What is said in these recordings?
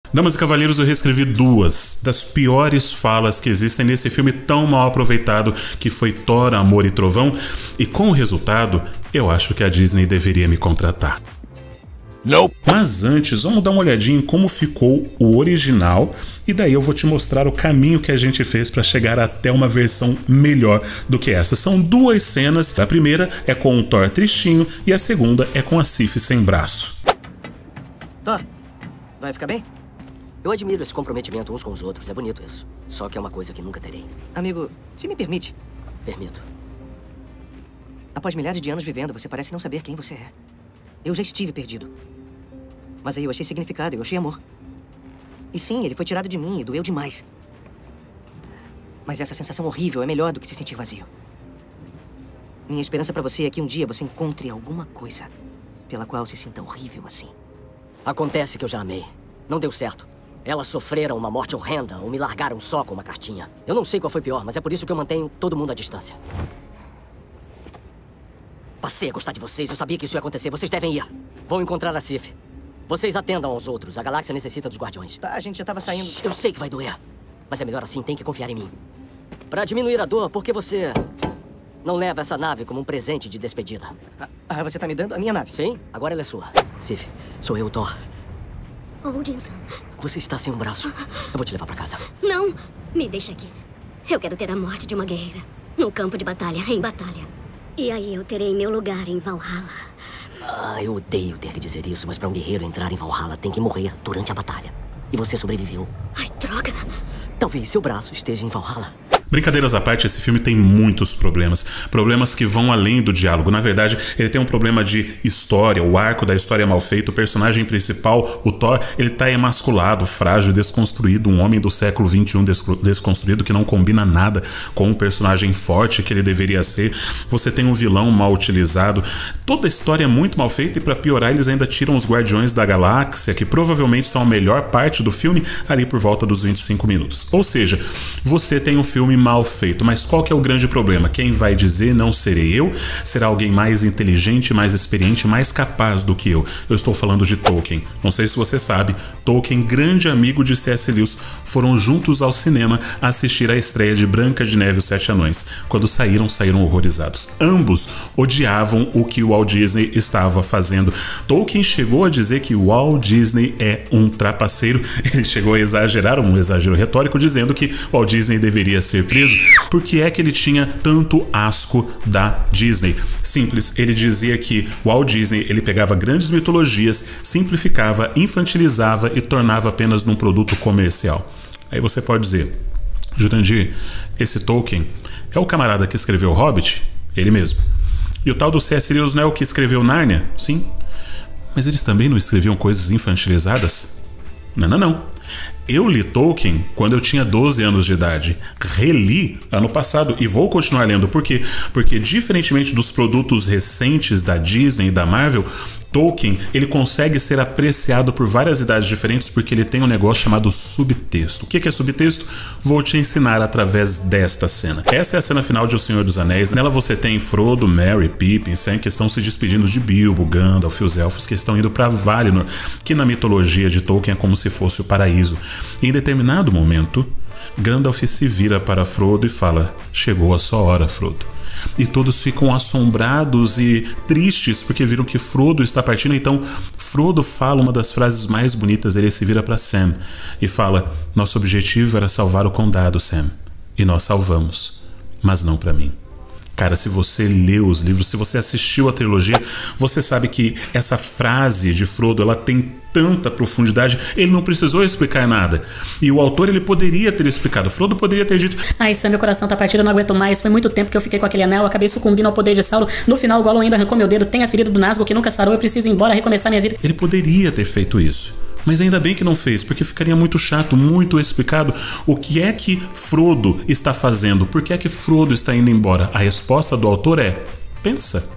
Damas e cavalheiros, eu reescrevi duas das piores falas que existem nesse filme tão mal aproveitado que foi Thor, Amor e Trovão, e com o resultado, eu acho que a Disney deveria me contratar. Nope. Mas antes, vamos dar uma olhadinha em como ficou o original e daí eu vou te mostrar o caminho que a gente fez para chegar até uma versão melhor do que essa. São duas cenas, a primeira é com o Thor tristinho e a segunda é com a Sif sem braço. Thor, vai ficar bem? Eu admiro esse comprometimento uns com os outros, é bonito isso. Só que é uma coisa que nunca terei. Amigo, se me permite. Permito. Após milhares de anos vivendo, você parece não saber quem você é. Eu já estive perdido. Mas aí eu achei significado, eu achei amor. E sim, ele foi tirado de mim e doeu demais. Mas essa sensação horrível é melhor do que se sentir vazio. Minha esperança pra você é que um dia você encontre alguma coisa pela qual se sinta horrível assim. Acontece que eu já amei. Não deu certo. Elas sofreram uma morte horrenda ou me largaram só com uma cartinha. Eu não sei qual foi pior, mas é por isso que eu mantenho todo mundo à distância. Passei a gostar de vocês, eu sabia que isso ia acontecer. Vocês devem ir. Vou encontrar a Sif. Vocês atendam aos outros. A galáxia necessita dos guardiões. Tá, a gente já tava saindo. Eu sei que vai doer. Mas é melhor assim, tem que confiar em mim. Pra diminuir a dor, por que você não leva essa nave como um presente de despedida? Você tá me dando a minha nave? Sim, agora ela é sua. Sif, sou eu, Thor. Odinson. Você está sem um braço. Eu vou te levar pra casa. Não, me deixa aqui. Eu quero ter a morte de uma guerreira. No campo de batalha, em batalha. E aí eu terei meu lugar em Valhalla. Eu odeio ter que dizer isso, mas pra um guerreiro entrar em Valhalla tem que morrer durante a batalha. E você sobreviveu. Ai, droga. Talvez seu braço esteja em Valhalla. Brincadeiras à parte, esse filme tem muitos problemas. Problemas que vão além do diálogo. Na verdade, ele tem um problema de história. O arco da história é mal feito. O personagem principal, o Thor, ele tá emasculado, frágil, desconstruído. Um homem do século XXI desconstruído que não combina nada com o personagem forte que ele deveria ser. Você tem um vilão mal utilizado. Toda a história é muito mal feita e pra piorar, eles ainda tiram os Guardiões da Galáxia, que provavelmente são a melhor parte do filme, ali por volta dos 25 minutos. Ou seja, você tem um filme mal feito, mas qual que é o grande problema? Quem vai dizer não serei eu? Será alguém mais inteligente, mais experiente, mais capaz do que eu? Eu estou falando de Tolkien. Não sei se você sabe, Tolkien, grande amigo de C.S. Lewis, foram juntos ao cinema assistir à estreia de Branca de Neve e os Sete Anões. Quando saíram horrorizados. Ambos odiavam o que o Walt Disney estava fazendo. Tolkien chegou a dizer que o Walt Disney é um trapaceiro. Ele chegou a exagerar, um exagero retórico, dizendo que o Walt Disney deveria ser preso. Por que é que ele tinha tanto asco da Disney? Simples, ele dizia que o Walt Disney ele pegava grandes mitologias, simplificava, infantilizava e tornava apenas num produto comercial. Aí você pode dizer, Jurandir, esse Tolkien é o camarada que escreveu O Hobbit? Ele mesmo. E o tal do C.S. Lewis não é o que escreveu Nárnia? Sim. Mas eles também não escreviam coisas infantilizadas? Não. Eu li Tolkien quando eu tinha 12 anos de idade. Reli ano passado e vou continuar lendo. Por quê? Porque diferentemente dos produtos recentes da Disney e da Marvel, Tolkien, ele consegue ser apreciado por várias idades diferentes porque ele tem um negócio chamado subtexto. O que é subtexto? Vou te ensinar através desta cena. Essa é a cena final de O Senhor dos Anéis. Nela você tem Frodo, Merry, Pippin, Sam, que estão se despedindo de Bilbo, Gandalf e os elfos que estão indo para Valinor, que na mitologia de Tolkien é como se fosse o paraíso. E em determinado momento, Gandalf se vira para Frodo e fala: chegou a sua hora, Frodo. E todos ficam assombrados e tristes porque viram que Frodo está partindo. Então Frodo fala uma das frases mais bonitas. Ele se vira para Sam e fala: nosso objetivo era salvar o condado, Sam, e nós salvamos, mas não para mim. Cara, se você leu os livros, se você assistiu a trilogia, você sabe que essa frase de Frodo, ela tem tanta profundidade, ele não precisou explicar nada. E o autor, ele poderia ter explicado. Frodo poderia ter dito: ai, Sam, meu coração tá partido, eu não aguento mais. Foi muito tempo que eu fiquei com aquele anel, acabei sucumbindo ao poder de Sauron. No final, o Gollum ainda arrancou meu dedo, tem a ferida do Nazgûl que nunca sarou, eu preciso ir embora, recomeçar minha vida. Ele poderia ter feito isso. Mas ainda bem que não fez, porque ficaria muito chato, muito explicado. O que é que Frodo está fazendo? Por que é que Frodo está indo embora? A resposta do autor é: pensa,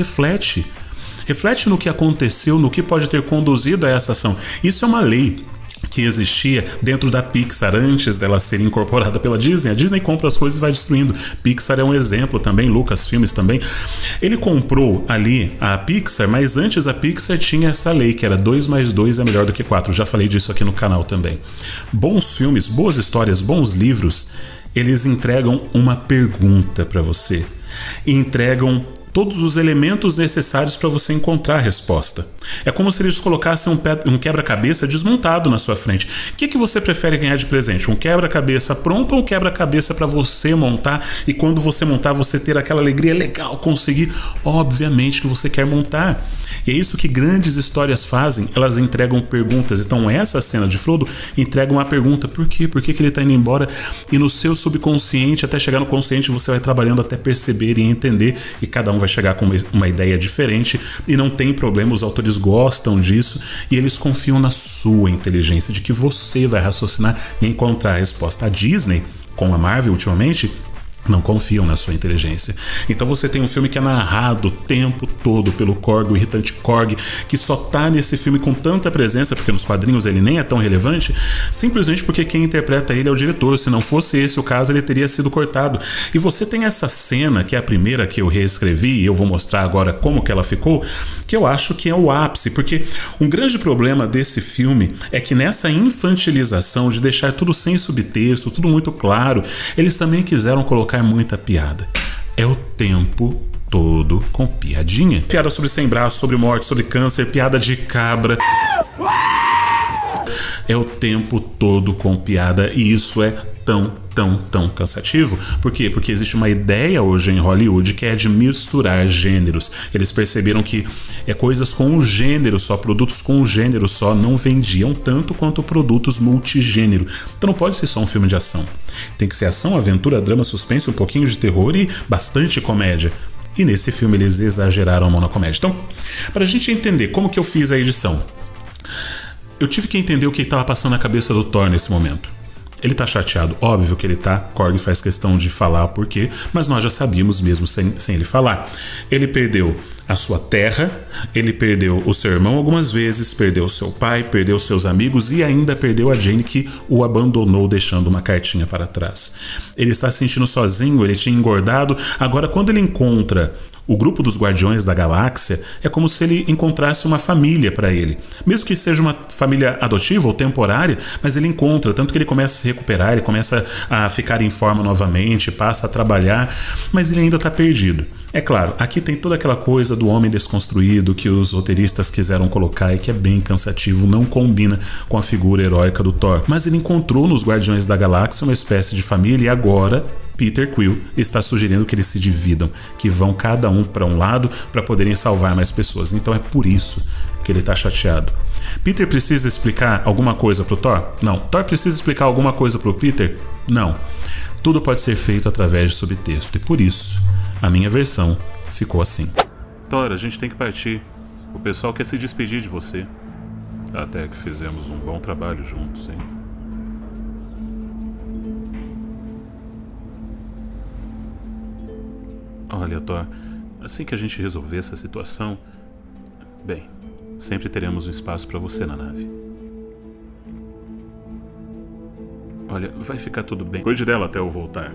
reflete. Reflete no que aconteceu, no que pode ter conduzido a essa ação. Isso é uma lei. que existia dentro da Pixar antes dela ser incorporada pela Disney. A Disney compra as coisas e vai destruindo. Pixar é um exemplo também, Lucasfilmes também. Ele comprou ali a Pixar, mas antes a Pixar tinha essa lei que era 2 mais 2 é melhor do que 4. Já falei disso aqui no canal também. Bons filmes, boas histórias, bons livros, eles entregam uma pergunta para você. E entregam todos os elementos necessários para você encontrar a resposta. É como se eles colocassem um quebra-cabeça desmontado na sua frente. O que você prefere ganhar de presente? Um quebra-cabeça pronto ou um quebra-cabeça para você montar e quando você montar você ter aquela alegria legal, conseguir? Obviamente que você quer montar. E é isso que grandes histórias fazem, elas entregam perguntas. Então essa cena de Frodo entrega uma pergunta: por quê? Por que ele está indo embora? E no seu subconsciente, até chegar no consciente, você vai trabalhando até perceber e entender, e cada um vai chegar com uma ideia diferente, e não tem problema, os autores gostam disso e eles confiam na sua inteligência, de que você vai raciocinar e encontrar a resposta. A Disney, com a Marvel ultimamente, não confiam na sua inteligência. Então você tem um filme que é narrado o tempo todo pelo Korg, o irritante Korg, que só tá nesse filme com tanta presença, porque nos quadrinhos ele nem é tão relevante, simplesmente porque quem interpreta ele é o diretor. Se não fosse esse o caso, ele teria sido cortado. E você tem essa cena, que é a primeira que eu reescrevi, e eu vou mostrar agora como que ela ficou, que eu acho que é o ápice, porque um grande problema desse filme é que nessa infantilização de deixar tudo sem subtexto, tudo muito claro, eles também quiseram colocar muita piada. É o tempo todo com piadinha. Piada sobre sem braço, sobre morte, sobre câncer, piada de cabra. É o tempo todo com piada, e isso é tão cansativo. Por quê? Porque existe uma ideia hoje em Hollywood que é de misturar gêneros. Eles perceberam que coisas com um gênero só, produtos com um gênero só não vendiam tanto quanto produtos multigênero. Então não pode ser só um filme de ação. Tem que ser ação, aventura, drama, suspense, um pouquinho de terror e bastante comédia. E nesse filme eles exageraram a mão na comédia. Então, para a gente entender como que eu fiz a edição, eu tive que entender o que estava passando na cabeça do Thor nesse momento. Ele tá chateado, óbvio que ele tá. Korg faz questão de falar o porquê, mas nós já sabíamos mesmo sem ele falar. Ele perdeu a sua terra, ele perdeu o seu irmão algumas vezes, perdeu o seu pai, perdeu seus amigos e ainda perdeu a Jane, que o abandonou deixando uma cartinha para trás. Ele está se sentindo sozinho, ele tinha engordado. Agora, quando ele encontra o grupo dos Guardiões da Galáxia, é como se ele encontrasse uma família para ele. Mesmo que seja uma família adotiva ou temporária, mas ele encontra, tanto que ele começa a se recuperar, ele começa a ficar em forma novamente, passa a trabalhar, mas ele ainda está perdido. É claro, aqui tem toda aquela coisa do homem desconstruído que os roteiristas quiseram colocar e que é bem cansativo, não combina com a figura heróica do Thor. Mas ele encontrou nos Guardiões da Galáxia uma espécie de família e agora Peter Quill está sugerindo que eles se dividam, que vão cada um para um lado para poderem salvar mais pessoas. Então é por isso que ele está chateado. Peter precisa explicar alguma coisa pro Thor? Não. Thor precisa explicar alguma coisa pro Peter? Não. Tudo pode ser feito através de subtexto e por isso a minha versão ficou assim. Thor, a gente tem que partir. O pessoal quer se despedir de você. Até que fizemos um bom trabalho juntos, hein? Olha, Thor, assim que a gente resolver essa situação, bem, sempre teremos um espaço para você na nave. Olha, vai ficar tudo bem. Cuide dela até eu voltar.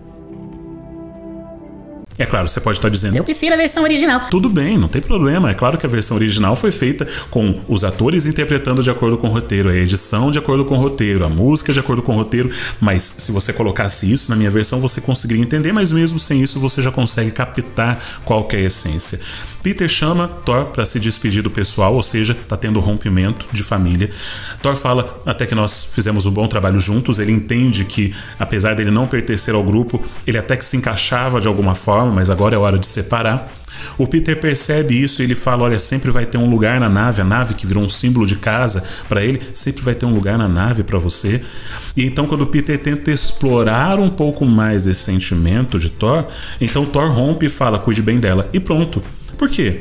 É claro, você pode estar dizendo: eu prefiro a versão original. Tudo bem, não tem problema. É claro que a versão original foi feita com os atores interpretando de acordo com o roteiro, a edição de acordo com o roteiro, a música de acordo com o roteiro. Mas se você colocasse isso na minha versão, você conseguiria entender, mas mesmo sem isso você já consegue captar qual que é a essência. Peter chama Thor para se despedir do pessoal, ou seja, tá tendo rompimento de família. Thor fala até que nós fizemos um bom trabalho juntos. Ele entende que, apesar dele não pertencer ao grupo, ele até que se encaixava de alguma forma, mas agora é hora de separar. O Peter percebe isso e ele fala: olha, sempre vai ter um lugar na nave, a nave que virou um símbolo de casa para ele, sempre vai ter um lugar na nave para você. E então quando o Peter tenta explorar um pouco mais desse sentimento de Thor, então Thor rompe e fala: cuide bem dela. E pronto. Por quê?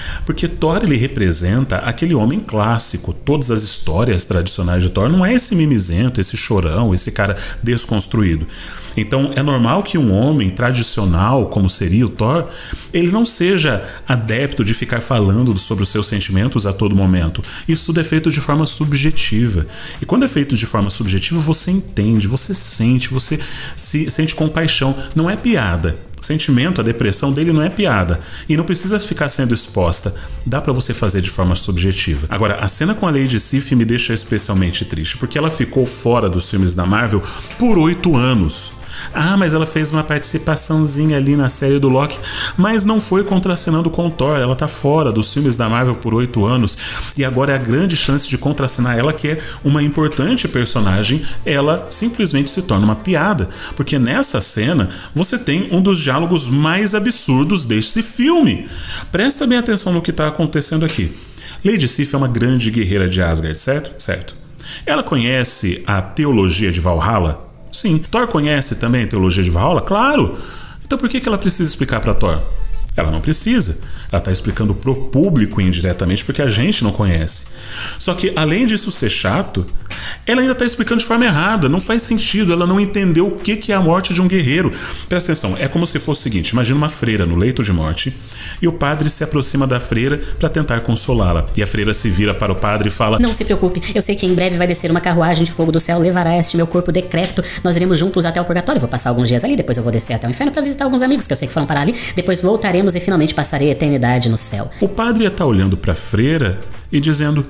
Porque Thor, ele representa aquele homem clássico. Todas as histórias tradicionais de Thor não é esse mimizento, esse chorão, esse cara desconstruído. Então é normal que um homem tradicional, como seria o Thor, ele não seja adepto de ficar falando sobre os seus sentimentos a todo momento. Isso tudo é feito de forma subjetiva. E quando é feito de forma subjetiva, você entende, você sente, você se sente compaixão. Não é piada. O sentimento, a depressão dele não é piada. E não precisa ficar sendo exposta. Dá pra você fazer de forma subjetiva. Agora, a cena com a Lady Sif me deixa especialmente triste, porque ela ficou fora dos filmes da Marvel por 8 anos. Ah, mas ela fez uma participaçãozinha ali na série do Loki, mas não foi contracenando com o Thor. Ela tá fora dos filmes da Marvel por 8 anos e agora é a grande chance de contracenar ela, que é uma importante personagem. Ela simplesmente se torna uma piada, porque nessa cena você tem um dos diálogos mais absurdos desse filme. Presta bem atenção no que tá acontecendo aqui. Lady Sif é uma grande guerreira de Asgard, certo? Certo. Ela conhece a teologia de Valhalla? Sim. Thor conhece também a teologia de Valhalla? Claro! Então por que ela precisa explicar para Thor? Ela não precisa. Ela está explicando pro público indiretamente porque a gente não conhece. Só que, além disso ser chato, ela ainda está explicando de forma errada. Não faz sentido. Ela não entendeu o que é a morte de um guerreiro. Presta atenção. É como se fosse o seguinte. Imagina uma freira no leito de morte e o padre se aproxima da freira para tentar consolá-la. E a freira se vira para o padre e fala: Não se preocupe. Eu sei que em breve vai descer uma carruagem de fogo do céu. Levará este meu corpo decrépito. Nós iremos juntos até o purgatório. Vou passar alguns dias ali. Depois eu vou descer até o inferno para visitar alguns amigos que eu sei que foram parar ali. Depois voltaremos e finalmente passarei a eternidade no céu. O padre ia estar olhando para a freira e dizendo: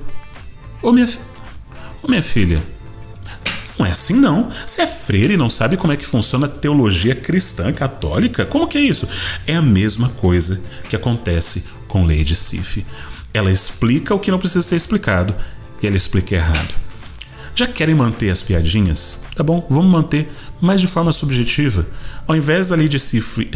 Ô minha filha, não é assim não. Você é freira e não sabe como é que funciona a teologia cristã católica? Como que é isso? É a mesma coisa que acontece com Lady Sif. Ela explica o que não precisa ser explicado e ela explica errado. Já querem manter as piadinhas? Tá bom, vamos manter, mas de forma subjetiva. Ao invés da Lady Sif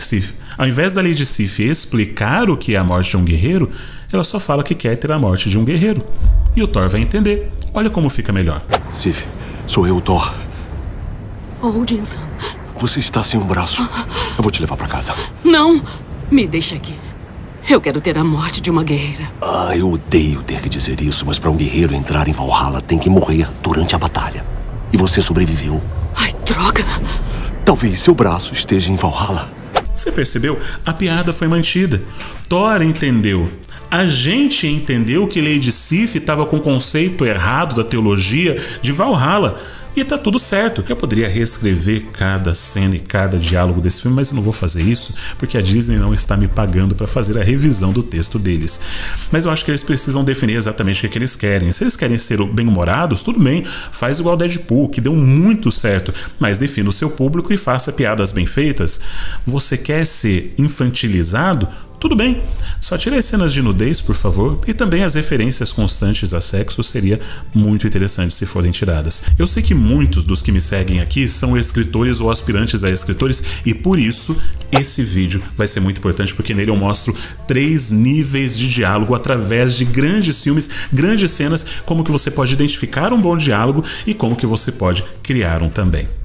explicar o que é a morte de um guerreiro, ela só fala que quer ter a morte de um guerreiro. E o Thor vai entender. Olha como fica melhor. Sif, sou eu, Thor. Odinson. Você está sem um braço. Eu vou te levar pra casa. Não! Me deixa aqui. Eu quero ter a morte de uma guerreira. Ah, eu odeio ter que dizer isso, mas para um guerreiro entrar em Valhalla tem que morrer durante a batalha. E você sobreviveu. Ai, droga! Talvez seu braço esteja em Valhalla. Você percebeu? A piada foi mantida. Thor entendeu. A gente entendeu que Lady Sif estava com o conceito errado da teologia de Valhalla. E tá tudo certo. Eu poderia reescrever cada cena e cada diálogo desse filme, mas eu não vou fazer isso porque a Disney não está me pagando para fazer a revisão do texto deles. Mas eu acho que eles precisam definir exatamente o que eles querem. Se eles querem ser bem-humorados, tudo bem, faz igual Deadpool, que deu muito certo, mas defina o seu público e faça piadas bem feitas. Você quer ser infantilizado? Tudo bem, só tire as cenas de nudez, por favor, e também as referências constantes a sexo seria muito interessante se forem tiradas. Eu sei que muitos dos que me seguem aqui são escritores ou aspirantes a escritores e por isso esse vídeo vai ser muito importante, porque nele eu mostro 3 níveis de diálogo através de grandes filmes, grandes cenas, como que você pode identificar um bom diálogo e como que você pode criar um também.